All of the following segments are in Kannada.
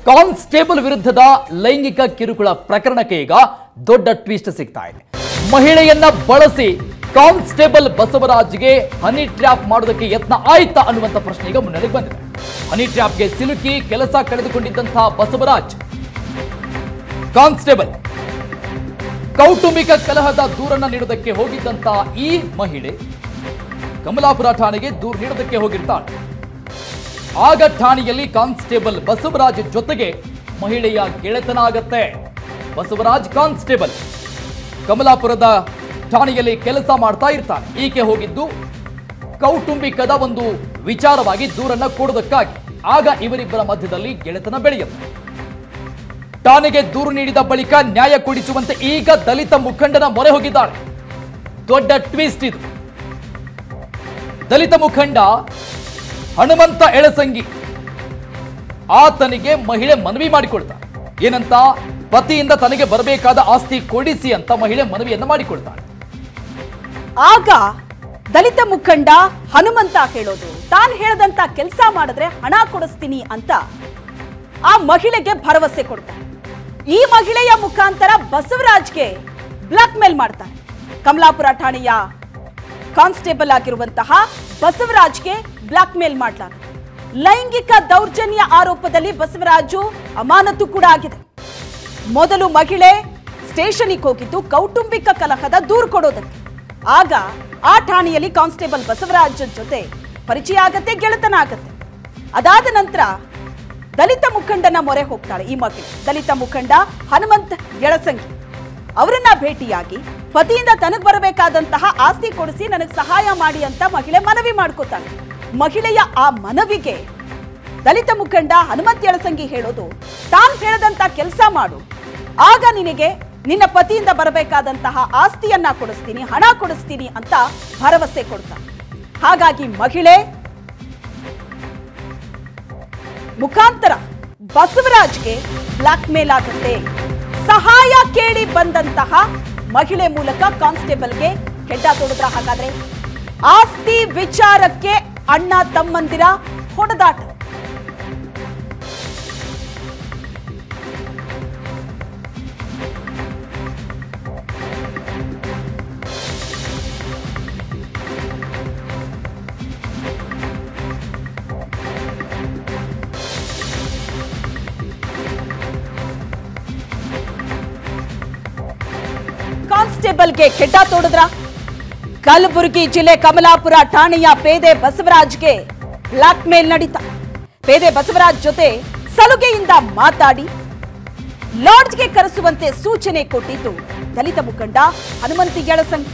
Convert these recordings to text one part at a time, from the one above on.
ಕಾನ್ಸ್ಟೇಬಲ್ ವಿರುದ್ಧದ ಲೈಂಗಿಕ ಕಿರುಕುಳ ಪ್ರಕರಣಕ್ಕೆ ಈಗ ದೊಡ್ಡ ಟ್ವಿಸ್ಟ್ ಸಿಗ್ತಾ ಇದೆ. ಮಹಿಳೆಯನ್ನ ಬಳಸಿ ಕಾನ್ಸ್ಟೇಬಲ್ ಬಸವರಾಜ್ಗೆ ಹನಿ ಟ್ರ್ಯಾಪ್ ಮಾಡೋದಕ್ಕೆ ಯತ್ನ ಆಯ್ತಾ ಅನ್ನುವಂತ ಪ್ರಶ್ನೆ ಈಗ ಮುನ್ನೆಲೆಗೆ ಬಂದಿದೆ. ಹನಿ ಟ್ರ್ಯಾಪ್ಗೆ ಸಿಲುಕಿ ಕೆಲಸ ಕಳೆದುಕೊಂಡಿದ್ದಂತಹ ಬಸವರಾಜ್ ಕಾನ್ಸ್ಟೇಬಲ್ ಕೌಟುಂಬಿಕ ಕಲಹದ ದೂರನ್ನ ನೀಡೋದಕ್ಕೆ ಹೋಗಿದ್ದಂತಹ ಈ ಮಹಿಳೆ ಕಮಲಾಪುರ ಠಾಣೆಗೆ ದೂರು ನೀಡೋದಕ್ಕೆ ಹೋಗಿರ್ತಾಳೆ. ಆಗ ಠಾಣೆಯಲ್ಲಿ ಕಾನ್ಸ್ಟೇಬಲ್ ಬಸವರಾಜ್ ಜೊತೆಗೆ ಮಹಿಳೆಯ ಗೆಳೆತನ ಆಗತ್ತೆ. ಬಸವರಾಜ್ ಕಾನ್ಸ್ಟೇಬಲ್ ಕಮಲಾಪುರದ ಠಾಣೆಯಲ್ಲಿ ಕೆಲಸ ಮಾಡ್ತಾ ಇರ್ತಾನೆ. ಈಕೆ ಹೋಗಿದ್ದು ಕೌಟುಂಬಿಕದ ಒಂದು ವಿಚಾರವಾಗಿ ದೂರನ್ನ ಕೊಡೋದಕ್ಕಾಗಿ. ಆಗ ಇವರಿಬ್ಬರ ಮಧ್ಯದಲ್ಲಿ ಗೆಳೆತನ ಬೆಳೆಯುತ್ತೆ. ಠಾಣೆಗೆ ದೂರು ನೀಡಿದ ಬಳಿಕ ನ್ಯಾಯ ಕೊಡಿಸುವಂತೆ ಈಗ ದಲಿತ ಮುಖಂಡನ ಮೊರೆ ಹೋಗಿದ್ದಾಳೆ. ದೊಡ್ಡ ಟ್ವಿಸ್ಟ್ ಇದು. ದಲಿತ ಮುಖಂಡ ಹನುಮಂತ ಎಳಸಂಗಿ ಆತನಿಗೆ ಮಹಿಳೆ ಮನವಿ ಮಾಡಿಕೊಳ್ತಾಳೆ. ಏನಂತ? ಪತಿಯಿಂದ ತನಗೆ ಬರಬೇಕಾದ ಆಸ್ತಿ ಕೊಡಿಸಿ ಅಂತ ಮಹಿಳೆ ಮನವಿಯನ್ನ ಮಾಡಿಕೊಳ್ತಾಳೆ. ಆಗ ದಲಿತ ಮುಖಂಡ ಹನುಮಂತ ಹೇಳೋದು, ತಾನು ಹೇಳದಂತ ಕೆಲಸ ಮಾಡಿದ್ರೆ ಹಣ ಕೊಡಿಸ್ತೀನಿ ಅಂತ ಆ ಮಹಿಳೆಗೆ ಭರವಸೆ ಕೊಡ್ತಾರೆ. ಈ ಮಹಿಳೆಯ ಮುಖಾಂತರ ಬಸವರಾಜ್ಗೆ ಬ್ಲಾಕ್ ಮೇಲ್ ಮಾಡ್ತಾರೆ. ಕಮಲಾಪುರ ಠಾಣೆಯ ಕಾನ್ಸ್ಟೇಬಲ್ ಆಗಿರುವಂತಹ ಬಸವರಾಜ್ಗೆ ಬ್ಲಾಕ್ ಮೇಲ್ ಮಾಡಲಾಗುತ್ತೆ. ಲೈಂಗಿಕ ದೌರ್ಜನ್ಯ ಆರೋಪದಲ್ಲಿ ಬಸವರಾಜು ಅಮಾನತು ಕೂಡ ಆಗಿದೆ. ಮೊದಲು ಮಹಿಳೆ ಸ್ಟೇಷನ್ಗೆ ಹೋಗಿದ್ದು ಕೌಟುಂಬಿಕ ಕಲಹದ ದೂರು ಕೊಡೋದಕ್ಕೆ. ಆಗ ಆ ಠಾಣೆಯಲ್ಲಿ ಕಾನ್ಸ್ಟೇಬಲ್ ಬಸವರಾಜ್ ಜೊತೆ ಪರಿಚಯ ಆಗತ್ತೆ, ಗೆಳೆತನ ಆಗತ್ತೆ. ಅದಾದ ನಂತರ ದಲಿತ ಮುಖಂಡನ ಮೊರೆ ಹೋಗ್ತಾಳೆ ಈ ಮಹಿಳೆ. ದಲಿತ ಮುಖಂಡ ಹನುಮಂತ ಎಳಸಂಗಿ ಅವರನ್ನ ಭೇಟಿಯಾಗಿ ಪತಿಯಿಂದ ತನಗೆ ಬರಬೇಕಾದಂತಹ ಆಸ್ತಿ ಕೊಡಿಸಿ ನನಗೆ ಸಹಾಯ ಮಾಡಿ ಅಂತ ಮಹಿಳೆ ಮನವಿ ಮಾಡ್ಕೋತಾಳೆ. ಮಹಿಳೆಯ ಆ ಮನವಿಗೆ ದಲಿತ ಮುಖಂಡ ಹನುಮಂತ ಎಳಸಂಗಿ ಹೇಳೋದು, ತಾನು ಹೇಳದಂತ ಕೆಲಸ ಮಾಡು, ಆಗ ನಿನಗೆ ನಿನ್ನ ಪತಿಯಿಂದ ಬರಬೇಕಾದಂತಹ ಆಸ್ತಿಯನ್ನ ಕೊಡಿಸ್ತೀನಿ, ಹಣ ಕೊಡಿಸ್ತೀನಿ ಅಂತ ಭರವಸೆ ಕೊಡ್ತಾನೆ. ಹಾಗಾಗಿ ಮಹಿಳೆ ಮುಖಾಂತರ ಬಸವರಾಜ್ಗೆ ಬ್ಲಾಕ್ ಮೇಲ್ ಆಗುತ್ತೆ. ಸಹಾಯ ಕೇಳಿ ಬಂದಂತಹ ಮಹಿಳೆ ಮೂಲಕ ಕಾನ್ಸ್ಟೇಬಲ್ಗೆ ಕೆಡ್ಡ ತೊಡಿದ್ರ. ಹಾಗಾದ್ರೆ ಆಸ್ತಿ ವಿಚಾರಕ್ಕೆ ಅಣ್ಣ ತಮ್ಮಂದಿರ ಹೊಡೆದಾಟ. ಕಾನ್ಸ್ಟೇಬಲ್ಗೆ ಕೆಡ್ಡ ತೋಡಿದ್ರ. ಕಲಬುರಗಿ ಜಿಲ್ಲೆ ಕಮಲಾಪುರ ಠಾಣೆಯ ಪೇದೆ ಬಸವರಾಜ್ಗೆ ಬ್ಲಾಕ್ ಮೇಲ್ ನಡೀತಾ. ಪೇದೆ ಬಸವರಾಜ್ ಜೊತೆ ಸಲುಗೆಯಿಂದ ಮಾತಾಡಿ ಲಾಡ್ಜ್ಗೆ ಕರೆಸುವಂತೆ ಸೂಚನೆ ಕೊಟ್ಟಿದ್ದು ದಲಿತ ಮುಖಂಡ ಹನುಮಂತ ಎಳಸಂಗಿ.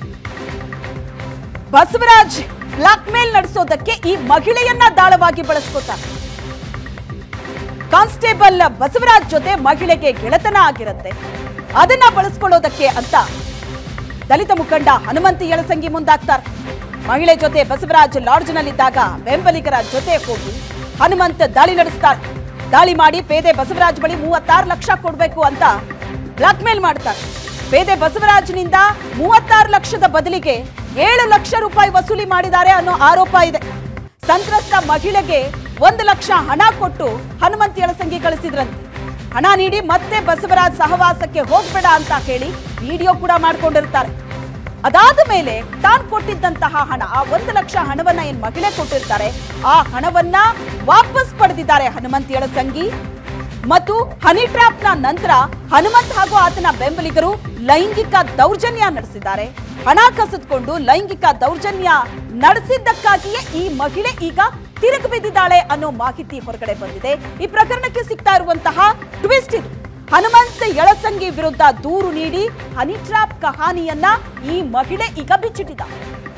ಬಸವರಾಜ್ ಬ್ಲಾಕ್ ಮೇಲ್ ನಡೆಸೋದಕ್ಕೆ ಈ ಮಹಿಳೆಯನ್ನ ದಾಳವಾಗಿ ಬಳಸ್ಕೋತಾರೆ. ಕಾನ್ಸ್ಟೇಬಲ್ ಬಸವರಾಜ್ ಜೊತೆ ಮಹಿಳೆಗೆ ಗೆಳೆತನ ಆಗಿರುತ್ತೆ. ಅದನ್ನ ಬಳಸ್ಕೊಳ್ಳೋದಕ್ಕೆ ಅಂತ ದಲಿತ ಮುಖಂಡ ಹನುಮಂತ ಎಳಸಂಗಿ ಮುಂದಾಗ್ತಾರೆ. ಮಹಿಳೆ ಜೊತೆ ಬಸವರಾಜ್ ಲಾಡ್ಜ್ನಲ್ಲಿದ್ದಾಗ ಬೆಂಬಲಿಗರ ಜೊತೆ ಹೋಗಿ ಹನುಮಂತ ದಾಳಿ ನಡೆಸ್ತಾರೆ. ದಾಳಿ ಮಾಡಿ ಪೇದೆ ಬಸವರಾಜ್ ಬಳಿ 36 ಲಕ್ಷ ಕೊಡಬೇಕು ಅಂತ ಬ್ಲಾಕ್ ಮೇಲ್ ಮಾಡ್ತಾರೆ. ಪೇದೆ ಬಸವರಾಜ್ನಿಂದ 36 ಲಕ್ಷದ ಬದಲಿಗೆ 7 ಲಕ್ಷ ರೂಪಾಯಿ ವಸೂಲಿ ಮಾಡಿದ್ದಾರೆ ಅನ್ನೋ ಆರೋಪ ಇದೆ. ಸಂತ್ರಸ್ತ ಮಹಿಳೆಗೆ 1 ಲಕ್ಷ ಹಣ ಕೊಟ್ಟು ಹನುಮಂತ ಎಳಸಂಗಿ ಕಳಿಸಿದ್ರಂತೆ. ಹಣ ನೀಡಿ ಮತ್ತೆ ಬಸವರಾಜ್ ಸಹವಾಸಕ್ಕೆ ಹೋಗ್ಬೇಡ ಅಂತ ಹೇಳಿ ವಿಡಿಯೋ ಕೂಡ ಮಾಡ್ಕೊಂಡಿರ್ತಾರೆ. ಅದಾದ ಮೇಲೆ ತಾನು ಕೊಟ್ಟಿದ್ದಂತಹ ಹಣ, ಆ 1 ಲಕ್ಷ ಹಣವನ್ನ ಏನ್ ಮಹಿಳೆ ಕೊಟ್ಟಿರ್ತಾರೆ, ಆ ಹಣವನ್ನ ವಾಪಸ್ ಪಡೆದಿದ್ದಾರೆ ಹನುಮಂತ ಎಳಸಂಗಿ. ಮತ್ತು ಹನಿ ಟ್ರ್ಯಾಪ್ ನ ನಂತರ ಹನುಮಂತ್ ಹಾಗೂ ಆತನ ಬೆಂಬಲಿಗರು ಲೈಂಗಿಕ ದೌರ್ಜನ್ಯ ನಡೆಸಿದ್ದಾರೆ. ಹಣ ಕಸಿದುಕೊಂಡು ಲೈಂಗಿಕ ದೌರ್ಜನ್ಯ ನಡೆಸಿದ್ದಕ್ಕಾಗಿಯೇ ಈ ಮಹಿಳೆ ಈಗ ತಿರುಗಿ ಬಿದ್ದಿದ್ದಾಳೆ ಅನ್ನೋ ಮಾಹಿತಿ ಹೊರಗಡೆ ಬಂದಿದೆ. ಈ ಪ್ರಕರಣಕ್ಕೆ ಸಿಗ್ತಾ ಇರುವಂತಹ ಟ್ವಿಸ್ಟ್ ಇದು. ಹನುಮಂತ ಎಳಸಂಗಿ ವಿರುದ್ಧ ದೂರು ನೀಡಿ ಹನಿ ಟ್ರ್ಯಾಪ್ ಕಹಾನಿಯನ್ನ ಈ ಮಹಿಳೆ ಈಗ ಬಿಚ್ಚಿಟ್ಟಿದ್ದಾಳೆ.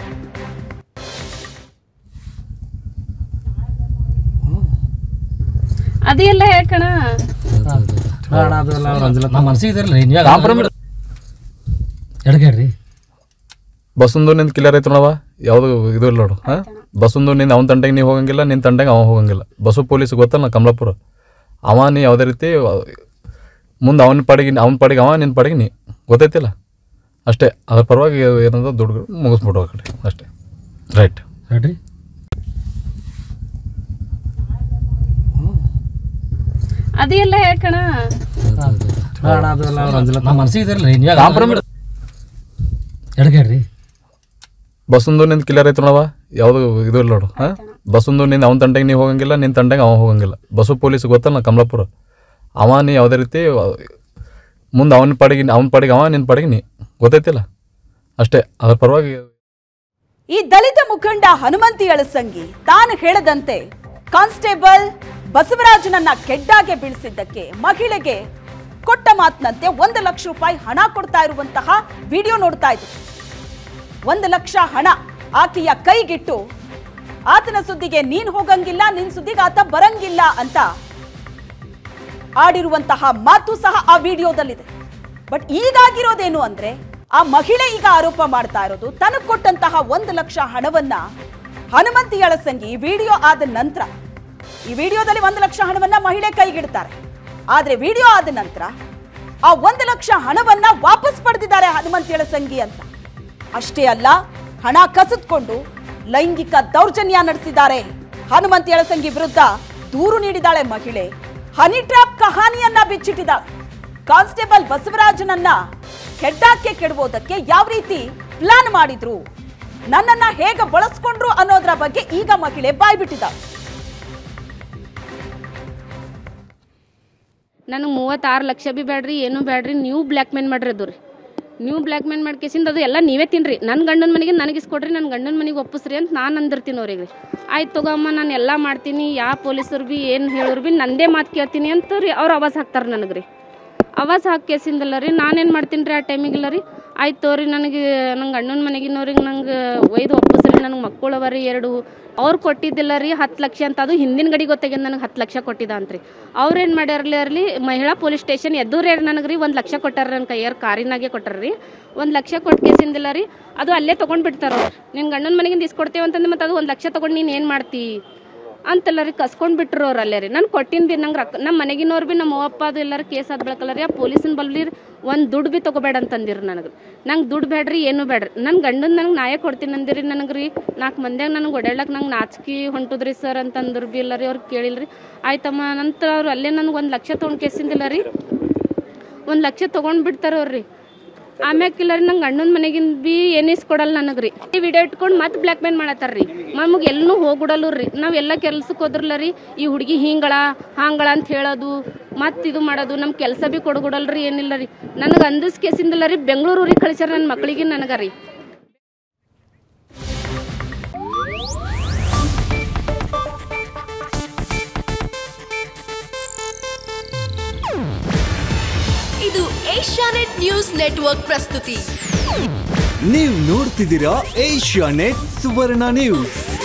ಅದೆಲ್ಲ ಯಾಕಣ ಬಸ್ಸೊಂದು ನಿಂದ ಕ್ಲಿಯರ್ ಐತೆ ನೋಡವ, ಯಾವುದು ಇದು ಇಲ್ಲ ನೋಡು. ಹಾಂ, ಬಸ್ಸೊಂದು ನಿಂದ ಅವನ ತಂಟೆಗೆ ನೀವು ಹೋಗಂಗಿಲ್ಲ, ನಿನ್ನ ತಂಟೆಗೆ ಅವ ಹೋಗಂಗಿಲ್ಲ. ಬಸ್ಸು ಪೊಲೀಸ್ ಗೊತ್ತಲ್ಲ ಕಮಲಾಪುರ. ಅವ ನೀ ಯಾವುದೇ ರೀತಿ ಮುಂದೆ ಅವನ ಪಾಡಿಗೆ ಅವ, ನಿನ್ನ ಪಾಡಿಗೆ ನೀ, ಗೊತ್ತೈತಿಲ್ಲ ಅಷ್ಟೇ. ಅದ್ರ ಪರವಾಗಿ ಏನಂದ್ರೆ ದುಡ್ಡು ಮುಗಿಸ್ಬಿಟ್ಟು ಆ ಕಡೆ ಅಷ್ಟೇ. ರೈಟ್ ಹೇಳ್ರಿ. ಅದೆಲ್ಲ ಯಾಕಣ ಮನಸ್ಸಿಗೆ ಇದಿರಲಿ ಎಡಗೇರಿ ಬಸ್ಸೊಂದು ನಿಂದು ಕ್ಲಿಯರ್ ಐತೆ ನೋಡವ ಯಾವುದು ಇದು ಇಲ್ಲ ನೋಡು ಹಾಂ ಬಸ್ಸೊಂದು ನಿಂದು ಅವ್ನ ತಂಟೆಗೆ ನೀವು ಹೋಗಂಗಿಲ್ಲ ನಿನ್ನ ತಂಟೆಗೆ ಅವ ಹೋಗಂಗಿಲ್ಲ ಬಸ್ಸು ಪೊಲೀಸ್ ಗೊತ್ತಲ್ಲ ಕಮಲಾಪುರ ಅವ ನೀ ಯಾವುದೇ ರೀತಿ ಮುಂದೆ ಅವನ ಪಾಡಿಗೆ ಅವ ನಿನ್ನ ಪಾಡಿಗೆ ನೀ ಗೊತ್ತೈತಿಲ್ಲ ಅಷ್ಟೇ ಅದ್ರ ಪರವಾಗಿ. ಈ ದಲಿತ ಮುಖಂಡ ಹನುಮಂತಿ ಅಳಸಂಗಿ ತಾನು ಹೇಳದಂತೆ ಕಾನ್ಸ್ಟೇಬಲ್ ಬಸವರಾಜನನ್ನ ಕೆಡ್ಡಾಗೆ ಬೀಳಿಸಿದ್ದಕ್ಕೆ ಮಹಿಳೆಗೆ ಕೊಟ್ಟ ಮಾತಿನಂತೆ 1 ಲಕ್ಷ ರೂಪಾಯಿ ಹಣ ಕೊಡ್ತಾ ಇರುವಂತಹ ವಿಡಿಯೋ ನೋಡ್ತಾ ಇದ್ರು. 1 ಲಕ್ಷ ಹಣ ಆಕೆಯ ಕೈಗಿಟ್ಟು ಆತನ ಸುದ್ದಿಗೆ ನೀನ್ ಹೋಗಂಗಿಲ್ಲ, ನಿನ್ ಸುದ್ದಿಗೆ ಆತ ಬರಂಗಿಲ್ಲ ಅಂತ ಆಡಿರುವಂತಹ ಮಾತು ಸಹ ಆ ವಿಡಿಯೋದಲ್ಲಿದೆ. ಬಟ್ ಈಗಾಗಿರೋದೇನು ಅಂದ್ರೆ ಆ ಮಹಿಳೆ ಈಗ ಆರೋಪ ಮಾಡ್ತಾ ಇರೋದು ತನಗೆ ಕೊಟ್ಟಂತಹ 1 ಲಕ್ಷ ಹಣವನ್ನ ಹನುಮಂತಿ ಅಳಸಂಗಿ ವಿಡಿಯೋ ಆದ ನಂತರ, ಈ ವಿಡಿಯೋದಲ್ಲಿ 1 ಲಕ್ಷ ಹಣವನ್ನ ಮಹಿಳೆ ಕೈಗಿಡ್ತಾರೆ. ಆದ್ರೆ ವಿಡಿಯೋ ಆದ ನಂತರ ಆ 1 ಲಕ್ಷ ಹಣವನ್ನ ವಾಪಸ್ ಪಡೆದಿದ್ದಾರೆ ಹನುಮಂತಿ ಅಳಸಂಗಿ ಅಂತ. ಅಷ್ಟೇ ಅಲ್ಲ, ಹಣ ಕಸಿದುಕೊಂಡು ಲೈಂಗಿಕ ದೌರ್ಜನ್ಯ ನಡೆಸಿದ್ದಾರೆ. ಹನುಮಂತಿ ಅಳಸಂಗಿ ವಿರುದ್ಧ ದೂರು ನೀಡಿದಾಳೆ ಮಹಿಳೆ. Honey trap ಕಹಾನಿಯನ್ನ ಬಿಚ್ಚಿಟ್ಟಿದ್ದಾಳೆ. ಕಾನ್ಸ್ಟೇಬಲ್ ಬಸವರಾಜನನ್ನ ಕೆಡ್ಡಾಕ್ಕೆ ಕೆಡುವುದಕ್ಕೆ ಯಾವ ರೀತಿ ಪ್ಲಾನ್ ಮಾಡಿದ್ರು, ನನ್ನನ್ನ ಹೇಗೆ ಬಳಸ್ಕೊಂಡ್ರು ಅನ್ನೋದ್ರ ಬಗ್ಗೆ ಈಗ ಮಹಿಳೆ ಬಾಯ್ಬಿಟ್ಟಿದ್ದಾಳೆ. ನನಗೆ 36 ಲಕ್ಷ ಬಿ ಬೇಡ್ರಿ, ಏನೂ ಬೇಡ್ರಿ, ನೀವು ಬ್ಲ್ಯಾಕ್ ಮೇಲ್ ಮಾಡ್ರಿ. ಅದು ರೀ ನೀವು ಬ್ಲ್ಯಾಕ್ ಮೇಲ್ ಮಾಡಿ ಕೇಸಿಂದ ಅದು ಎಲ್ಲ ನೀವೇ ತಿನ್ರಿ, ನನ್ನ ಗಂಡನ ಮನೆಗೆ ನನಗಿಸ್ಕೊಡ್ರಿ, ನನ್ನ ಗಂಡನ ಮನೆಗೆ ಒಪ್ಪಿಸ್ರಿ ಅಂತ ನಾನು ಅಂದಿರ್ತೀನಿ ಅವ್ರಿಗೆ. ಆಯ್ತು ತಗೋಮ್ಮ, ನಾನು ಎಲ್ಲ ಮಾಡ್ತೀನಿ, ಯಾವ ಪೊಲೀಸರು ಬಿ ಏನು ಹೇಳೋರು ಬಿ ನಂದೇ ಮಾತು ಕೇಳ್ತೀನಿ ಅಂತ ರೀ ಅವ್ರು ಆವಾಜ್ ಹಾಕ್ತಾರೆ ನನಗೆ ರೀ. ಆವಾಜ್ ಹಾಕಿ ಕೇಸಿಂದಲ್ಲ ರೀ ನಾನೇನು ಮಾಡ್ತೀನಿ ರೀ ಆ ಟೈಮಿಗಿಲ್ಲ ರೀ. ಆಯ್ತು ತೋರಿ, ನನಗೆ ನನ್ನ ಗಂಡನ ಮನೆಗಿನವ್ರಿಗೆ ನಂಗೆ ಒಯ್ದು ಒಪ್ಪಿಸ್ರಿ, ನನಗೆ ಮಕ್ಕಳು ಅವರಿ 2. ಅವ್ರು ಕೊಟ್ಟಿದ್ದಿಲ್ಲ ರೀ 10 ಲಕ್ಷ ಅಂತ, ಅದು ಹಿಂದಿನ ಗಡಿ ಗೊತ್ತಾಗ್ಯದ ನನಗೆ 10 ಲಕ್ಷ ಕೊಟ್ಟಿದ್ದ ಅಂತ್ರಿ. ಅವ್ರೇನು ಮಾಡ್ಯಾರಲಿ ಮಹಿಳಾ ಪೊಲೀಸ್ ಸ್ಟೇಷನ್ ಎದುರೇ ನನಗೆ ರೀ 1 ಲಕ್ಷ ಕೊಟ್ಟಾರ, ನನ್ನ ಕೈಯಾರ ಕಾರಿನಾಗೆ ಕೊಟ್ಟಾರ ರೀ. 1 ಲಕ್ಷ ಕೊಟ್ಟು ಕೇಸಿಂದಿಲ್ಲ ರೀ, ಅದು ಅಲ್ಲೇ ತೊಗೊಂಡ್ಬಿಡ್ತಾರೆ ಅವ್ರು. ನಿನ್ನ ಗಂಡನ ಮನೆಗಿಂದ ಇಸ್ಕೊಡ್ತೇವೆ ಅಂತಂದು ಮತ್ತು ಅದು 1 ಲಕ್ಷ ತೊಗೊಂಡು ನೀನು ಏನು ಮಾಡ್ತಿ ಅಂತೆಲ್ಲ ರೀ ಕಸ್ಕೊಂಡು ಬಿಟ್ರು ಅವ್ರು ಅಲ್ಲೇ ರೀ. ನಾನು ಕೊಟ್ಟಿನ ಬಿ ನಂಗೆ ನಮ್ಮ ಮನೆಗಿನವ್ರು ಬಿ ನಮ್ಮ ಅವ್ವಪ್ಪ ಅದು ಎಲ್ಲರೂ ಕೇಸ್ ಆದ ಬಳಕಲ್ಲ ರೀ, ಆ ಪೊಲೀಸಿನ ಬಲ್ರಿ ಒಂದು ದುಡ್ಡು ಬಿ ತೊಗೋಬೇಡ ಅಂತಂದಿರಿ ನನಗೆ. ನಂಗೆ ದುಡ್ಡು ಬೇಡ್ರಿ, ಏನೂ ಬೇಡ್ರಿ, ನನ್ನ ಗಂಡನ ನನಗೆ ನಾಯೇ ಕೊಡ್ತೀನಿ ಅಂದಿರಿ ನನಗೆ ರೀ. 4 ಮಂದ್ಯಾಗ ನನಗೆ ಓಡಾಡ್ಲಕ್ಕೆ ನಂಗೆ ನಾಚಿಕೆ ಹೊಂಟುದ್ರಿ ಸರ್ ಅಂತಂದ್ರು ಬಿ ಇಲ್ಲ ರೀ. ಅವ್ರು ಕೇಳಿಲ್ಲ ರೀ. ಆಯ್ತಮ್ಮ, ನಂತರ ಅವ್ರು ಅಲ್ಲೇ ನನಗೆ 1 ಲಕ್ಷ ತೊಗೊಂಡು ಕೇಸಿಂದಿಲ್ಲ ರೀ, 1 ಲಕ್ಷ ತೊಗೊಂಡು ಬಿಡ್ತಾರೆ ಅವ್ರಿ. ಆಮ್ಯಾಕಿಲ್ಲ ರೀ ನಂಗೆ ಗಂಡನ ಮನೆಗಿಂದ ಬಿ ಏನಿಸ್ಕೊಡಲ್ಲ ನನಗೆ ರೀ. ಈ ವಿಡಿಯೋ ಇಟ್ಕೊಂಡು ಮತ್ತೆ ಬ್ಲ್ಯಾಕ್ ಮೇಲ್ ಮಾಡತ್ತಾರ ರೀ. ನಮಗೆ ಎಲ್ಲೂ ಹೋಗ್ಬಿಡಲ್ಲ ರೀ. ನಾವೆಲ್ಲ ಕೆಲ್ಸಕ್ಕೆ ಹೋದ್ರಲ್ಲ ರೀ, ಈ ಹುಡುಗಿ ಹಿಂಗಳ ಹಾಂಗಳ ಅಂತ ಹೇಳೋದು ಮತ್ತು ಇದು ಮಾಡೋದು, ನಮ್ಮ ಕೆಲಸ ಬಿ ಕೊಡ್ಕೊಡಲ್ಲ ರೀ, ಏನಿಲ್ಲ ರೀ. ನನಗೆ ಅಂದಿಸ್ ಕೇಸಿಂದಿಲ್ಲ ರೀ ಬೆಂಗಳೂರಿಗೆ ಕಳಿಸ್ಯಾರ ನನ್ನ ಮಕ್ಕಳಿಗೆ ನನಗೆ ರೀ. ಇದು ಏಷ್ಯಾನೆಟ್ ನ್ಯೂಸ್ ನೆಟ್ವರ್ಕ್ ಪ್ರಸ್ತುತಿ. ನೀವು ನೋಡ್ತಿದ್ದೀರಾ ಏಷ್ಯಾನೆಟ್ ಸುವರ್ಣ ನ್ಯೂಸ್.